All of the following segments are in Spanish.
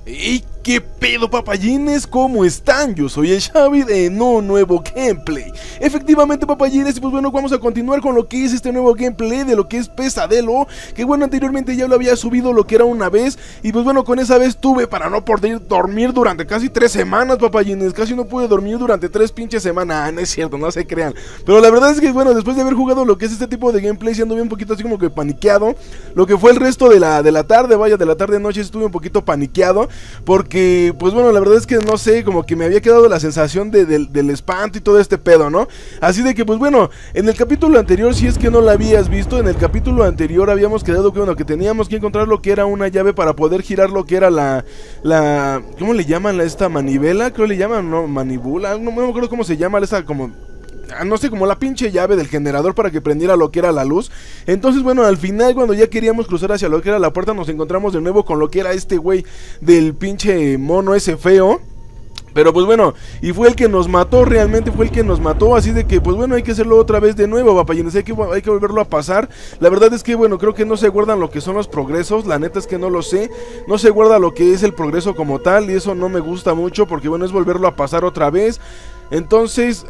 ¿Y qué pedo, papayines? ¿Cómo están? Yo soy el Xavi en un nuevo gameplay. Efectivamente, papayines, y pues bueno, vamos a continuar con lo que es este nuevo gameplay de lo que es Pesadelo. Que bueno, anteriormente ya lo había subido lo que era una vez. Y pues bueno, con esa vez tuve para no poder dormir durante casi 3 semanas, papayines. Casi no pude dormir durante 3 pinches semanas. No es cierto, no se crean. Pero la verdad es que bueno, después de haber jugado lo que es este tipo de gameplay, siendo bien un poquito así como que paniqueado. Lo que fue el resto de la tarde, vaya, de la tarde noche estuve un poquito paniqueado. Porque, pues bueno, la verdad es que no sé, como que me había quedado la sensación del espanto y todo este pedo, ¿no? Así de que, pues bueno, en el capítulo anterior, si es que no lo habías visto, en el capítulo anterior habíamos quedado que, bueno, que teníamos que encontrar lo que era una llave para poder girar lo que era la ¿cómo le llaman a esta manivela? Creo que le llaman, no, manibula, no me acuerdo cómo se llama, esa como... no sé, como la pinche llave del generador para que prendiera lo que era la luz. Entonces, bueno, al final cuando ya queríamos cruzar hacia lo que era la puerta, nos encontramos de nuevo con lo que era este güey del pinche mono ese feo. Pero pues bueno, y fue el que nos mató, realmente fue el que nos mató. Así de que pues bueno, hay que hacerlo otra vez de nuevo, papayines, hay que volverlo a pasar. La verdad es que bueno, creo que no se guardan lo que son los progresos. La neta es que no lo sé, no se guarda lo que es el progreso como tal. Y eso no me gusta mucho porque bueno, es volverlo a pasar otra vez. Entonces,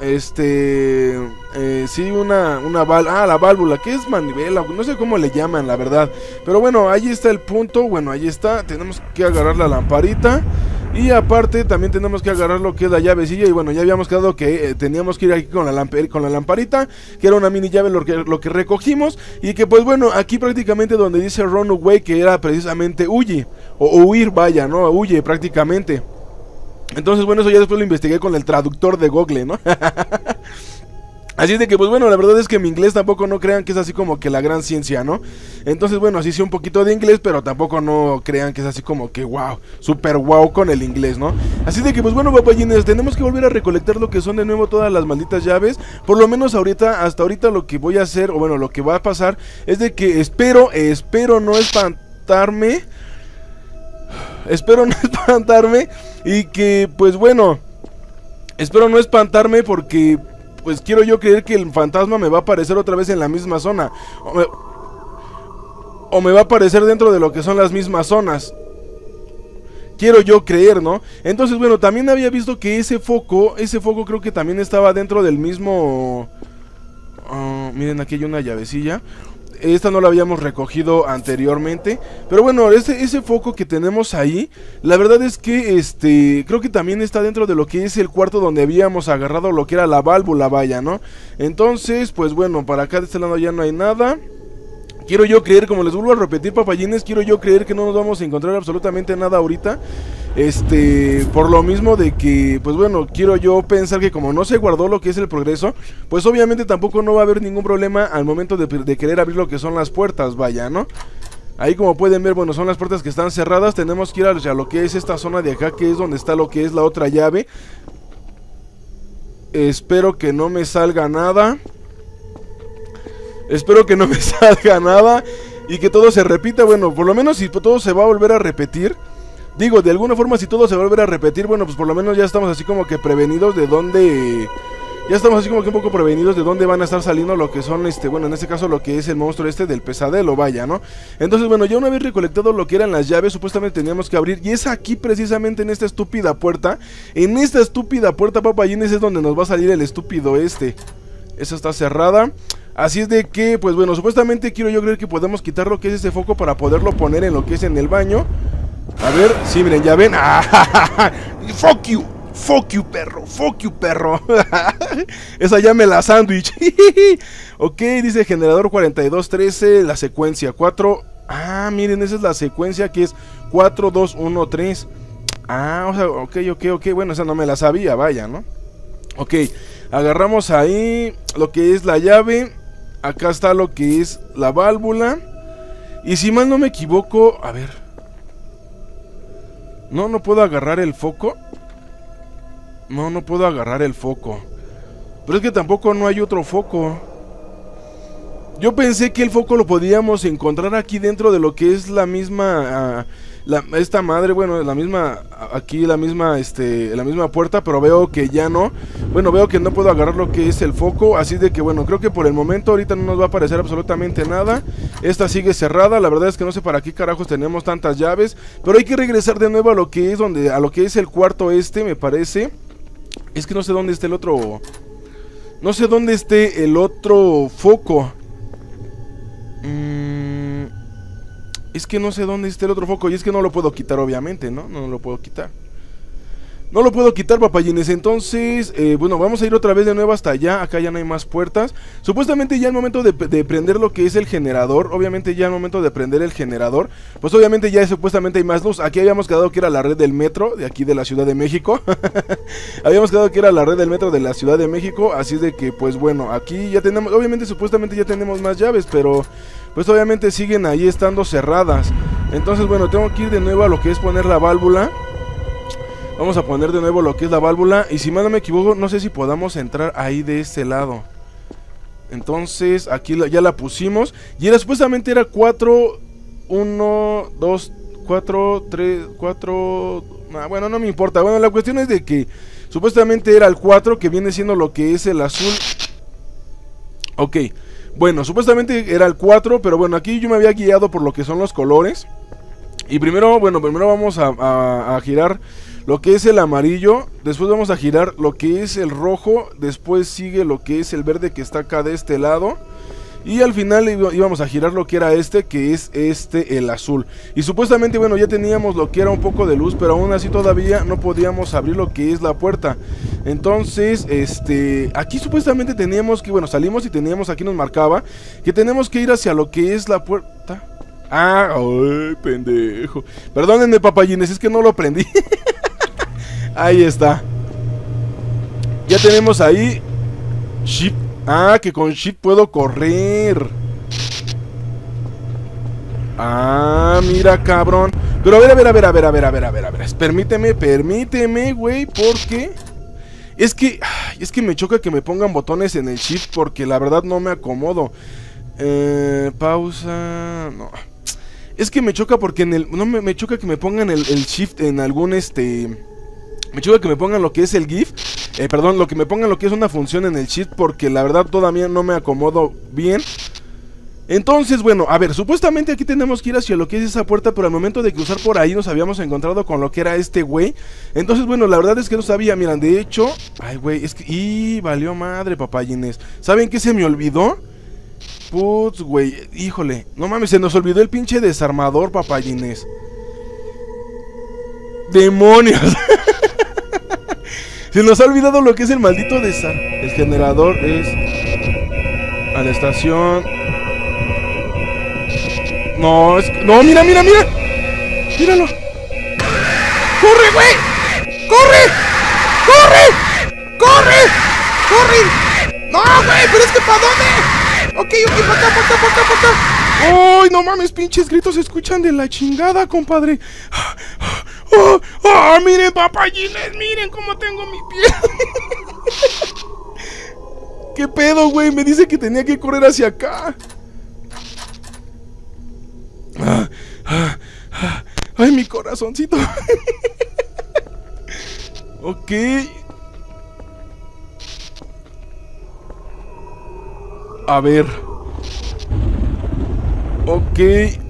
sí, una válvula, la válvula, que es manivela, no sé cómo le llaman, la verdad. Pero bueno, ahí está el punto, bueno, ahí está, tenemos que agarrar la lamparita. Y aparte también tenemos que agarrar lo que es la llavecilla. Y bueno, ya habíamos quedado que teníamos que ir aquí con la lamparita, que era una mini llave lo que recogimos. Y que pues bueno, aquí prácticamente donde dice run away, que era precisamente huye, o huir, vaya, ¿no? Huye prácticamente. Entonces, bueno, eso ya después lo investigué con el traductor de Google, ¿no? Así de que, pues bueno, la verdad es que mi inglés tampoco no crean que es así como que la gran ciencia, ¿no? Entonces, bueno, así sí un poquito de inglés, pero tampoco no crean que es así como que wow, super wow con el inglés, ¿no? Así de que, pues bueno, papayines, tenemos que volver a recolectar lo que son de nuevo todas las malditas llaves. Por lo menos ahorita, hasta ahorita lo que voy a hacer, o bueno, lo que va a pasar, es de que espero no espantarme. Espero no espantarme. Y que pues bueno, espero no espantarme porque pues quiero yo creer que el fantasma me va a aparecer otra vez en la misma zona, o me va a aparecer dentro de lo que son las mismas zonas. Quiero yo creer, ¿no? Entonces bueno, también había visto que ese foco creo que también estaba dentro del mismo... miren, aquí hay una llavecilla. Esta no la habíamos recogido anteriormente. Pero bueno, ese foco que tenemos ahí, la verdad es que creo que también está dentro de lo que es el cuarto donde habíamos agarrado lo que era la válvula, vaya, ¿no? Entonces, pues bueno, para acá de este lado ya no hay nada. Quiero yo creer, como les vuelvo a repetir, papayines, quiero yo creer que no nos vamos a encontrar absolutamente nada ahorita. Por lo mismo de que, pues bueno, quiero yo pensar que como no se guardó lo que es el progreso, pues obviamente tampoco no va a haber ningún problema al momento de querer abrir lo que son las puertas, vaya, ¿no? Ahí como pueden ver, bueno, son las puertas que están cerradas. Tenemos que ir hacia lo que es esta zona de acá, que es donde está lo que es la otra llave. Espero que no me salga nada. Espero que no me salga nada y que todo se repita. Bueno, por lo menos si todo se va a volver a repetir, digo, de alguna forma si todo se va a volver a repetir, bueno, pues por lo menos ya estamos así como que prevenidos de dónde... Ya estamos así como que un poco prevenidos de dónde van a estar saliendo lo que son, bueno, en este caso lo que es el monstruo del pesadelo, vaya, ¿no? Entonces, bueno, ya una vez recolectado lo que eran las llaves, supuestamente teníamos que abrir, y es aquí precisamente en esta estúpida puerta. En esta estúpida puerta, papayines, es donde nos va a salir el estúpido Esa está cerrada. Así es de que, pues bueno, supuestamente quiero yo creer que podemos quitar lo que es ese foco para poderlo poner en lo que es en el baño. A ver, sí, miren, ya ven. Fuck you, perro. Esa ya me la sándwich. Ok, dice generador 4213, la secuencia 4. Ah, miren, esa es la secuencia que es 4, 2, 1, 3. Ah, o sea, ok, bueno, esa no me la sabía, vaya, ¿no? Ok, agarramos ahí lo que es la llave. Acá está lo que es la válvula. Y si mal no me equivoco, a ver. No puedo agarrar el foco. No puedo agarrar el foco. Pero es que tampoco no hay otro foco. Yo pensé que el foco lo podíamos encontrar aquí dentro de lo que es la misma esta madre, bueno, la misma, aquí la misma puerta, pero veo que ya no. Bueno, veo que no puedo agarrar lo que es el foco, así de que bueno, creo que por el momento ahorita no nos va a aparecer absolutamente nada. Esta sigue cerrada, la verdad es que no sé para qué carajos tenemos tantas llaves, pero hay que regresar de nuevo a lo que es a lo que es el cuarto me parece. Es que no sé dónde está el otro. No sé dónde esté el otro foco. Es que no sé dónde está el otro foco. Y es que no lo puedo quitar, obviamente, ¿no? No lo puedo quitar. No lo puedo quitar, papayines. Entonces, bueno, vamos a ir otra vez de nuevo hasta allá. Acá ya no hay más puertas. Supuestamente ya el momento de prender lo que es el generador. Obviamente ya el momento de prender el generador. Pues obviamente ya supuestamente hay más luz. Aquí habíamos quedado que era la red del metro de aquí de la Ciudad de México. Habíamos quedado que era la red del metro de la Ciudad de México. Así de que, pues bueno, aquí ya tenemos, obviamente supuestamente ya tenemos más llaves, pero pues obviamente siguen ahí estando cerradas. Entonces, bueno, tengo que ir de nuevo a lo que es poner la válvula. Vamos a poner de nuevo lo que es la válvula. Y si mal no me equivoco, no sé si podamos entrar ahí de este lado. Entonces, aquí ya la pusimos. Y era supuestamente era 4, 1, 2, 4, 3, 4... bueno, no me importa. Bueno, la cuestión es de que supuestamente era el 4, que viene siendo lo que es el azul. Ok, bueno, supuestamente era el 4, pero bueno, aquí yo me había guiado por lo que son los colores. Y primero, bueno, primero vamos a girar lo que es el amarillo, después vamos a girar lo que es el rojo, después sigue lo que es el verde que está acá de este lado. Y al final íbamos a girar lo que era que es el azul. Y supuestamente, bueno, ya teníamos lo que era un poco de luz, pero aún así todavía no podíamos abrir lo que es la puerta. Entonces, aquí supuestamente teníamos que, bueno, salimos y teníamos, aquí nos marcaba que tenemos que ir hacia lo que es la puerta. Ah, ay, pendejo. Perdónenme, papayines, es que no lo prendí. Ahí está. Ya tenemos ahí Shift. Ah, que con Shift puedo correr. Ah, mira, cabrón. Pero a ver. Permíteme, güey, porque es que me choca que me pongan botones en el Shift, porque la verdad no me acomodo. Pausa. No. Es que me choca porque en el... No, me choca que me pongan el Shift en algún Me choca que me pongan lo que es el GIF. Perdón, que me pongan lo que es una función en el Shift, porque la verdad todavía no me acomodo bien. Entonces, bueno, a ver, supuestamente aquí tenemos que ir hacia lo que es esa puerta, pero al momento de cruzar por ahí nos habíamos encontrado con lo que era güey. Entonces, bueno, la verdad es que no sabía, miran, de hecho... Ay, güey, es que... ¡Y valió madre, papayines! ¿Saben qué se me olvidó? Putz, güey, híjole, no mames, se nos olvidó el pinche desarmador, papayines. ¡Demonios! Se nos ha olvidado lo que es el maldito el generador es... A la estación... No, es... No, mira. Míralo. ¡Corre, güey! ¡Corre! ¡No, güey! ¡Pero es que para dónde! Ok, para acá. ¡Ay, no mames! Pinches gritos se escuchan de la chingada, compadre. ¡Oh, miren, papayines! ¡Miren cómo tengo mi piel! ¿Qué pedo, güey? Me dice que tenía que correr hacia acá. ¡Ay, mi corazoncito! Ok. A ver. Ok.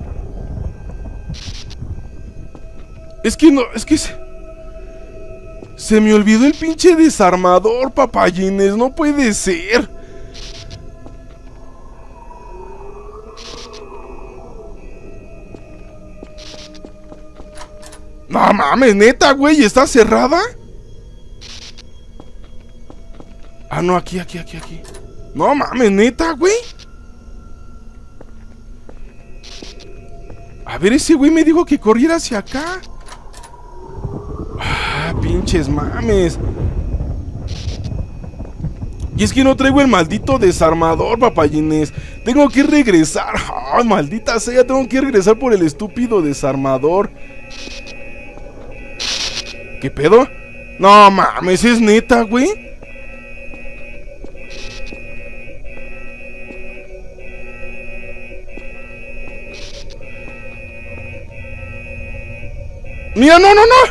Es que no, es que se me olvidó el pinche desarmador, papayines, no puede ser. No mames, neta, güey, ¿está cerrada? Ah, no, aquí. No mames, neta, güey. A ver, ese güey me dijo que corriera hacia acá. Ah, pinches mames. Y es que no traigo el maldito desarmador, papayines. Tengo que regresar. Ay, maldita sea, tengo que regresar por el estúpido desarmador. ¿Qué pedo? No mames, ¿es neta, güey? ¡Mira, no, no, no!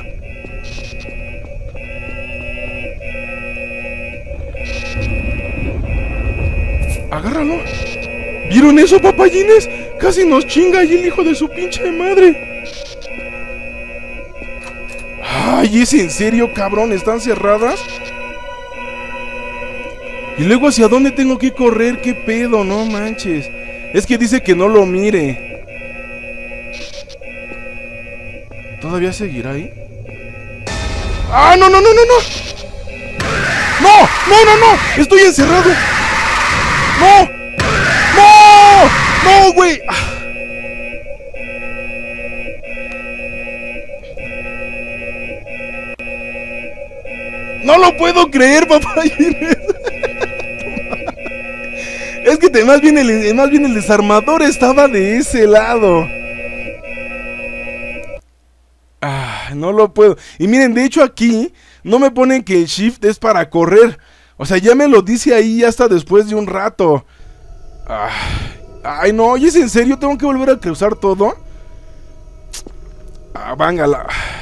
Agárralo. ¿Vieron eso, papayines? Casi nos chinga ahí el hijo de su pinche madre. Ay, ¿es en serio, cabrón? ¿Están cerradas? Y luego, ¿hacia dónde tengo que correr? ¿Qué pedo? No manches. Es que dice que no lo mire. ¿Todavía seguirá ahí? ¡Ah, no, no, no, no, no! ¡No! ¡No, no, no! ¡Estoy encerrado! ¡No! ¡No! ¡No, güey! ¡No lo puedo creer, papayines! Es que más bien el desarmador estaba de ese lado. No lo puedo. Y miren, de hecho aquí no me ponen que el shift es para correr. O sea, ya me lo dice ahí hasta después de un rato. Ay, no, ¿y es en serio? ¿Tengo que volver a cruzar todo? Vángala.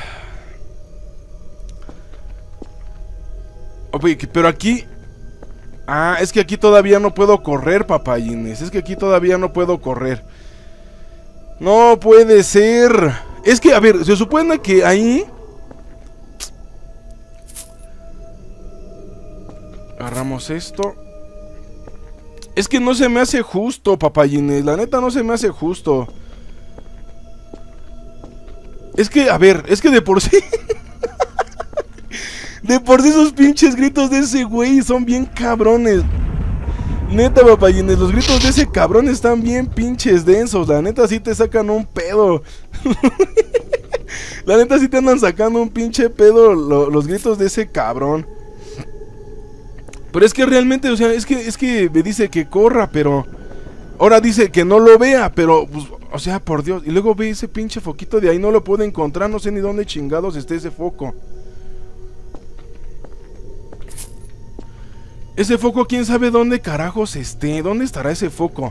Oye, pero aquí... es que aquí todavía no puedo correr, papayines. Es que aquí todavía no puedo correr. No puede ser. Es que, a ver, se supone que ahí... Agarramos esto. Es que no se me hace justo, papayines. La neta no se me hace justo. Es que, a ver, es que de por sí... De por sí esos pinches gritos de ese güey son bien cabrones. Neta, papayines, los gritos de ese cabrón están bien pinches densos. La neta sí te sacan un pedo. La neta sí te andan sacando un pinche pedo los gritos de ese cabrón. Pero es que realmente, o sea, es que me dice que corra, pero... Ahora dice que no lo vea, pero... Pues, o sea, por Dios. Y luego ve ese pinche foquito de ahí, no lo puedo encontrar. No sé ni dónde chingados esté ese foco. Ese foco, quién sabe dónde carajos esté. ¿Dónde estará ese foco?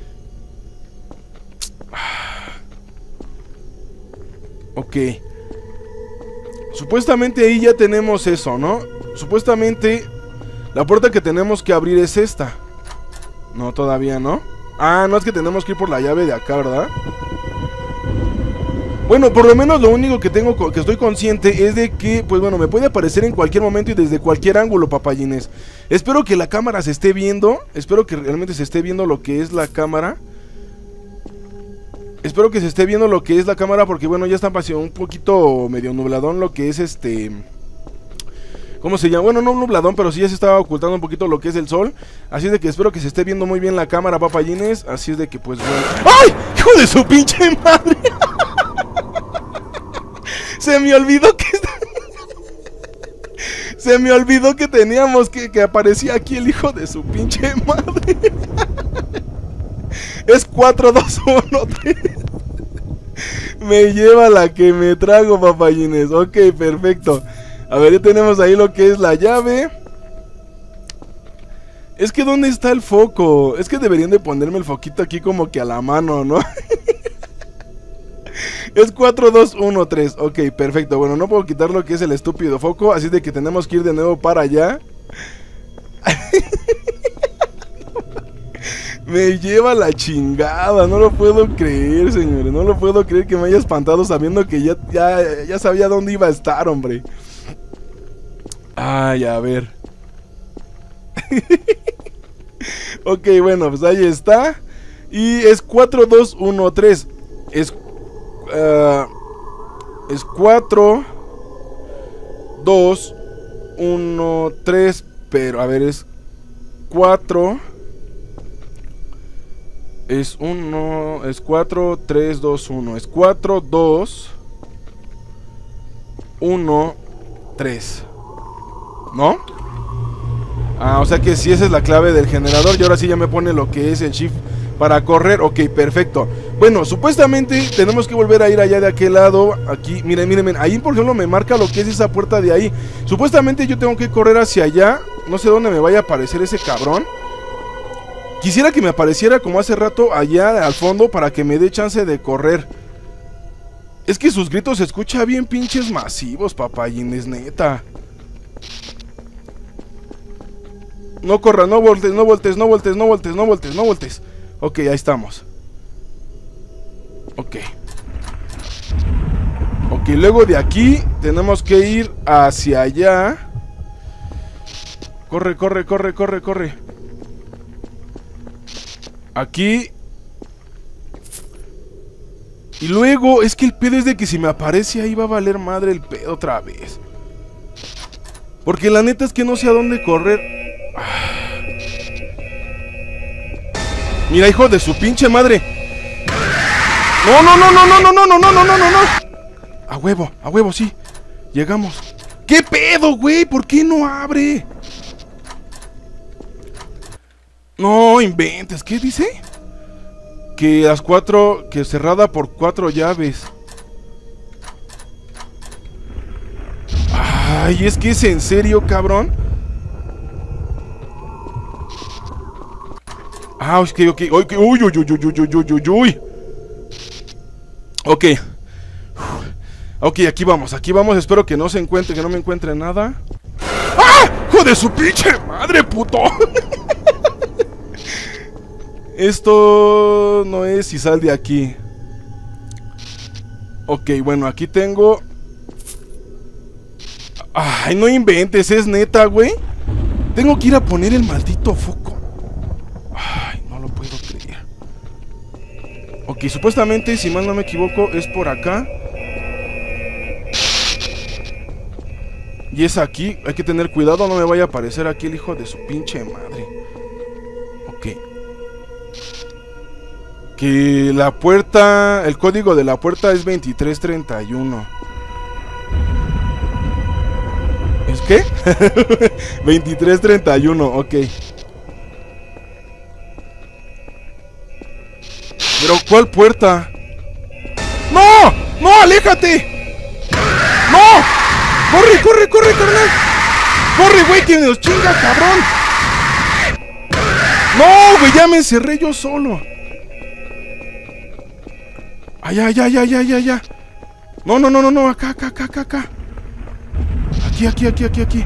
Ok. Supuestamente ahí ya tenemos eso, ¿no? Supuestamente la puerta que tenemos que abrir es esta. No, todavía no. No, es que tenemos que ir por la llave de acá, ¿verdad? Bueno, por lo menos lo único que tengo, que estoy consciente es de que, pues bueno, me puede aparecer en cualquier momento y desde cualquier ángulo, papayines. Espero que la cámara se esté viendo. Espero que realmente se esté viendo lo que es la cámara. Espero que se esté viendo lo que es la cámara porque, bueno, ya está pasando un poquito medio nubladón lo que es ¿cómo se llama? Bueno, no nubladón, pero sí ya se estaba ocultando un poquito lo que es el sol. Así es de que espero que se esté viendo muy bien la cámara, papayines. Así es de que, pues, bueno... ¡Ay! ¡Hijo de su pinche madre! Se me olvidó que... Se me olvidó que teníamos que aparecía aquí el hijo de su pinche madre. Es 4, 2, 1, 3. Me lleva la que me trago, papayines. Ok, perfecto. A ver, ya tenemos ahí lo que es la llave. Es que ¿dónde está el foco? Es que deberían de ponerme el foquito aquí como que a la mano, ¿no? Es 4, 2, 1, 3. Ok, perfecto. Bueno, no puedo quitar lo que es el estúpido foco, así de que tenemos que ir de nuevo para allá. Me lleva la chingada, no lo puedo creer, señores. No lo puedo creer que me haya espantado sabiendo que ya sabía dónde iba a estar, hombre. Ay, a ver. Ok, bueno, pues ahí está. Y es 4, 2, 1, 3. Es 4, 2, 1, 3. Pero, a ver, es 4. Es 1. Es 4, 3, 2, 1. Es 4, 2, 1, 3. ¿No? O sea que sí, esa es la clave del generador. Y ahora sí ya me pone lo que es el shift para correr. Ok, perfecto. Bueno, supuestamente tenemos que volver a ir allá de aquel lado. Aquí, miren, miren, miren. Ahí por ejemplo me marca lo que es esa puerta de ahí. Supuestamente yo tengo que correr hacia allá. No sé dónde me vaya a aparecer ese cabrón. Quisiera que me apareciera como hace rato allá al fondo para que me dé chance de correr. Es que sus gritos se escuchan bien pinches masivos, papayines, neta. No corra, no voltes, no voltes, no voltes, no voltes, no voltes, no voltes. Ok, ahí estamos. Ok. Ok, luego de aquí tenemos que ir hacia allá. Corre, corre, corre, corre, corre. Aquí. Y luego, es que el pedo es de que si me aparece ahí va a valer madre el pedo otra vez. Porque la neta es que no sé a dónde correr. Mira, hijo de su pinche madre. No, no, no, no, no, no, no, no, no, no, no, no, no. A huevo, sí. Llegamos. ¿Qué pedo, güey? ¿Por qué no abre? No inventes, ¿qué dice? Que las 4, que cerrada por 4 llaves. Ay, es que es en serio, cabrón. Ah, ok, ok, ok, uy, uy, uy, uy, uy, uy, uy, uy. Ok. Ok, aquí vamos, espero que no se encuentre, que no me encuentre nada. ¡Ah! ¡Hijo de su pinche madre, puto! Esto no es si sal de aquí. Ok, bueno, aquí tengo... Ay, no inventes, es neta, güey. Tengo que ir a poner el maldito foco. Ay, no lo puedo creer. Ok, supuestamente, si mal no me equivoco, es por acá. Y es aquí, hay que tener cuidado, no me vaya a aparecer aquí el hijo de su pinche madre. Ok. Que la puerta, el código de la puerta es 2331. ¿Es qué? 2331, ok. Pero ¿cuál puerta? ¡No! ¡No, aléjate! ¡No! ¡Corre, corre, corre, carnal! ¡Corre, güey, que nos chinga, cabrón! ¡No, güey, ya me encerré yo solo! ¡Ay, ay, ay, ay, ay, ay! No, no, no, no, no, acá, acá, acá, acá, acá. Aquí, aquí, aquí, aquí, aquí.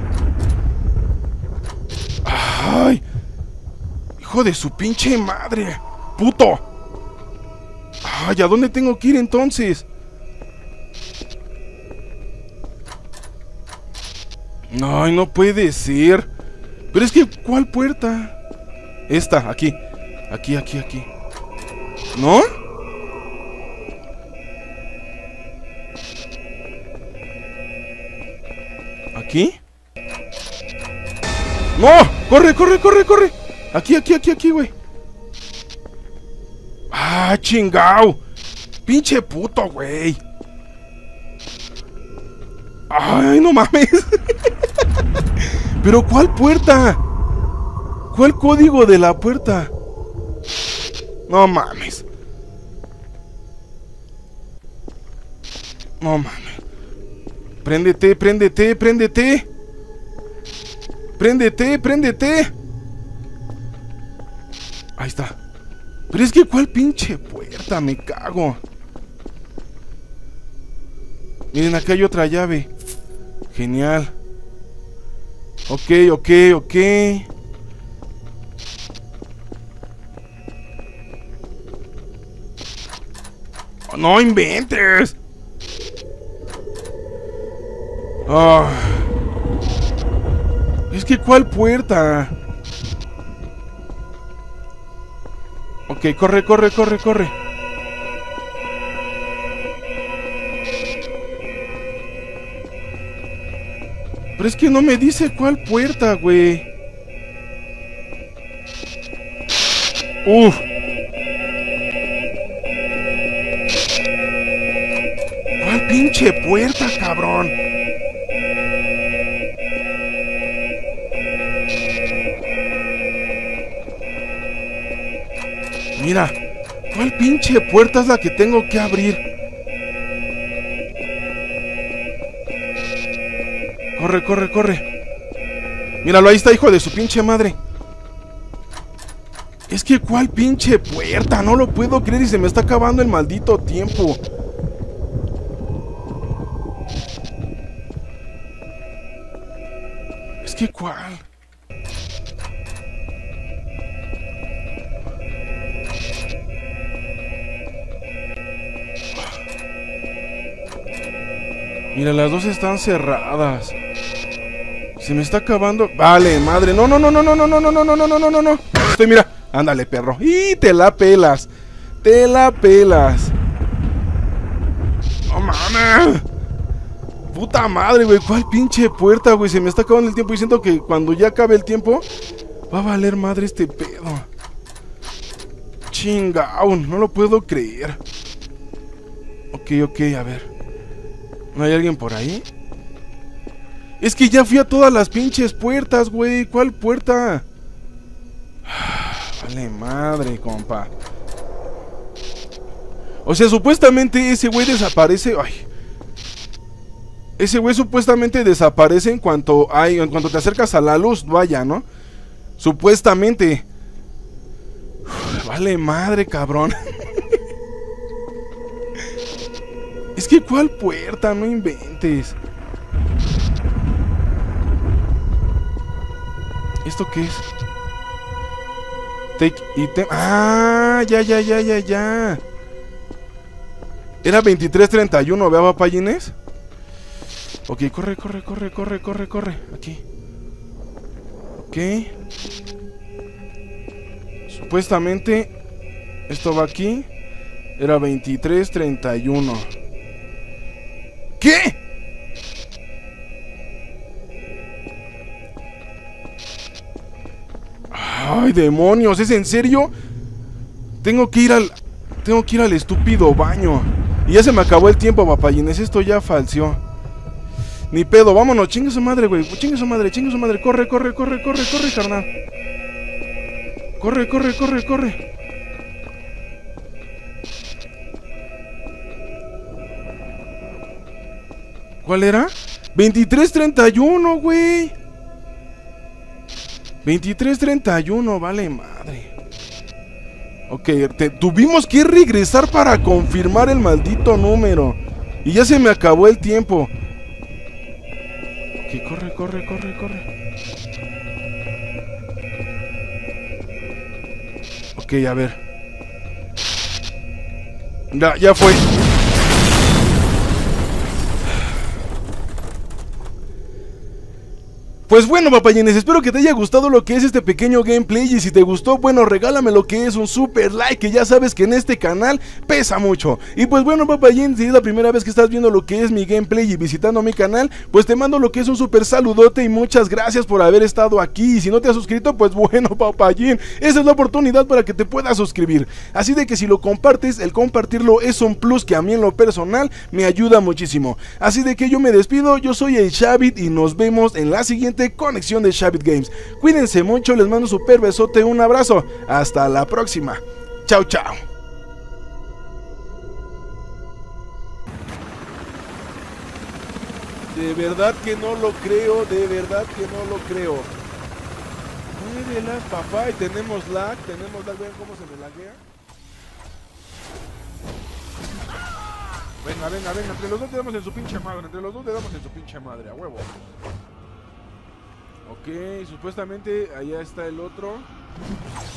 ¡Ay! ¡Hijo de su pinche madre! ¡Puto! ¡Ay! ¿A dónde tengo que ir entonces? Ay, no puede ser. Pero es que, ¿cuál puerta? Esta, aquí. Aquí, aquí, aquí. ¿No? ¿Aquí? ¡No! ¡Corre, corre, corre, corre! Aquí, aquí, aquí, aquí, güey. ¡Ah, chingao! ¡Pinche puto, güey! ¡Ay, no mames! ¿Pero cuál puerta? ¿Cuál código de la puerta? No mames. No mames. Préndete, préndete, préndete. Préndete, préndete. Ahí está. Pero es que ¿cuál pinche puerta? Me cago. Miren, acá hay otra llave. Genial. Ok, ok, ok. Oh, no inventes. Oh. Es que ¿cuál puerta? Ok, corre, corre, corre, corre. Pero es que no me dice cuál puerta, güey. Uf. ¿Cuál pinche puerta, cabrón? Mira, ¿cuál pinche puerta es la que tengo que abrir? Corre, corre, corre. Míralo, ahí está, hijo de su pinche madre. Es que ¿cuál pinche puerta? No lo puedo creer y se me está acabando el maldito tiempo. que ¿cuál? Mira, las dos están cerradas. Se me está acabando. Vale, madre. No, no, no, no, no, no, no, no, no, no, no, no, no, no. Estoy, mira. Ándale, perro. Y te la pelas. Te la pelas. No mames. Puta madre, güey. ¿Cuál pinche puerta, güey? Se me está acabando el tiempo y siento que cuando ya acabe el tiempo va a valer madre este pedo. Chingao, no lo puedo creer. Ok, a ver. ¿No hay alguien por ahí? Es que ya fui a todas las pinches puertas, güey. ¿Cuál puerta? Vale madre, compa. O sea, supuestamente ese güey desaparece. Ay. Ese güey supuestamente desaparece en cuanto te acercas a la luz, vaya, ¿no? Supuestamente. Vale madre, cabrón. Es que ¿cuál puerta? No inventes. ¿Esto qué es? Take item. Ah, ya. Era 2331, ¿vea, papayines? Ok, corre. Aquí. Ok. Supuestamente esto va aquí. Era 2331. ¿Qué? Ay, demonios, ¿es en serio? Tengo que ir al estúpido baño. Y ya se me acabó el tiempo, papayines. Esto ya falseó. Ni pedo, vámonos, chingue su madre, güey. Chingue su madre. Corre, carnal. Corre. ¿Cuál era? 2331, güey. 2331, vale madre. Ok, tuvimos que regresar para confirmar el maldito número. Y ya se me acabó el tiempo. Ok, corre. Ok, a ver. Ya fue. Pues bueno, papayines, espero que te haya gustado lo que es este pequeño gameplay. Y si te gustó, bueno, regálame lo que es un super like, que ya sabes que en este canal pesa mucho. Y pues bueno, papayín, si es la primera vez que estás viendo lo que es mi gameplay y visitando mi canal, pues te mando lo que es un super saludote y muchas gracias por haber estado aquí. Y si no te has suscrito, pues bueno, papayín, esa es la oportunidad para que te puedas suscribir. Así de que si lo compartes, el compartirlo es un plus que a mí en lo personal me ayuda muchísimo. Así de que yo me despido, yo soy el Xavit y nos vemos en la siguiente conexión de Xavit Games. Cuídense mucho, les mando un super besote, un abrazo, hasta la próxima. Chao. De verdad que no lo creo, Muévela, papá, y tenemos lag, vean cómo se me laguea. Venga, entre los dos le damos en su pinche madre, a huevo. Ok, supuestamente allá está el otro.